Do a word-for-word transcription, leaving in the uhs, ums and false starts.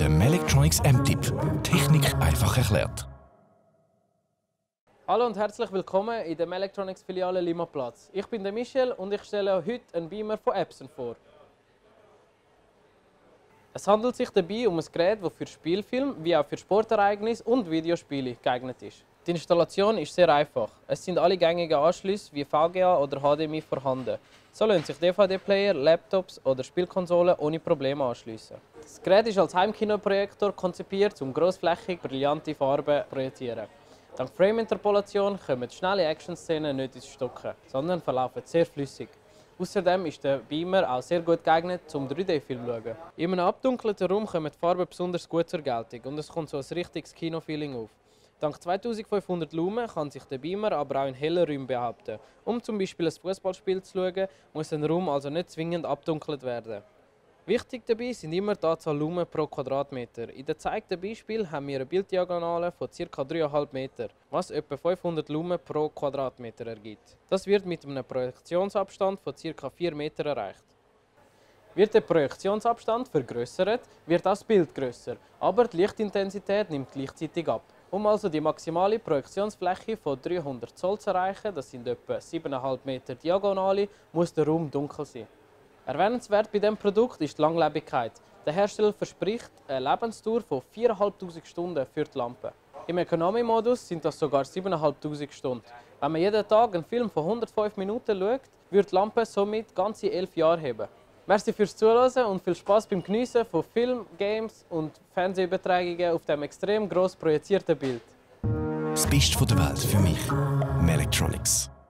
Der Melectronics M-Tipp. Technik einfach erklärt. Hallo und herzlich willkommen in der Melectronics Filiale Limaplatz. Ich bin der Michel und ich stelle heute einen Beamer von Epson vor. Es handelt sich dabei um ein Gerät, das für Spielfilm wie auch für Sportereignisse und Videospiele geeignet ist. Die Installation ist sehr einfach. Es sind alle gängigen Anschlüsse wie V G A oder H D M I vorhanden. So lassen sich D V D-Player, Laptops oder Spielkonsolen ohne Probleme anschliessen. Das Gerät ist als Heimkinoprojektor konzipiert, um grossflächig brillante Farben zu projizieren. Dank Frame-Interpolation kommen schnelle Action-Szenen nicht ins Stocken, sondern verlaufen sehr flüssig. Außerdem ist der Beamer auch sehr gut geeignet, um drei D-Film zu schauen. In einem abdunkelten Raum kommen die Farben besonders gut zur Geltung und es kommt so ein richtiges Kino-Feeling auf. Dank zweitausendfünfhundert Lumen kann sich der Beamer aber auch in hellen Räumen behaupten. Um zum Beispiel ein Fußballspiel zu schauen, muss ein Raum also nicht zwingend abdunkelt werden. Wichtig dabei sind immer die Anzahl Lumen pro Quadratmeter. In dem gezeigten Beispiel haben wir eine Bilddiagonale von ca. drei Komma fünf Meter, was etwa fünfhundert Lumen pro Quadratmeter ergibt. Das wird mit einem Projektionsabstand von ca. vier Meter erreicht. Wird der Projektionsabstand vergrößert, wird auch das Bild grösser, aber die Lichtintensität nimmt gleichzeitig ab. Um also die maximale Projektionsfläche von dreihundert Zoll zu erreichen, das sind etwa sieben Komma fünf Meter Diagonale, muss der Raum dunkel sein. Erwähnenswert bei diesem Produkt ist die Langlebigkeit. Der Hersteller verspricht eine Lebensdauer von viertausendfünfhundert Stunden für die Lampe. Im Economy-Modus sind das sogar siebentausendfünfhundert Stunden. Wenn man jeden Tag einen Film von hundertfünf Minuten schaut, wird die Lampe somit ganze elf Jahre haben. Merci fürs Zuhören und viel Spaß beim Geniessen von Film, Games und Fernsehübertragungen auf dem extrem gross projizierten Bild. Das Beste von der Welt für mich. Melectronics.